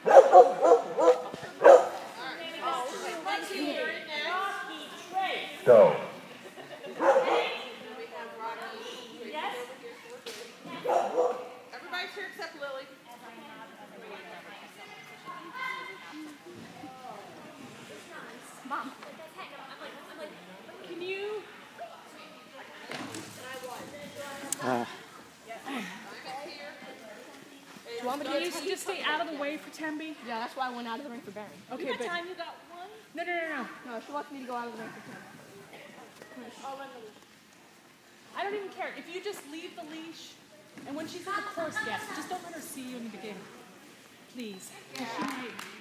Go. Everybody's here except Lily. Mom. Can you? Do you just stay out of the way for Temby? Yeah, that's why I went out of the ring for Barry. Okay, What but time you got one? no. No, she wants me to go out of the ring for Temby. I don't even care. If you just leave the leash, and when she's in the course, yes, just don't let her see you in the beginning. Please. 'Cause she might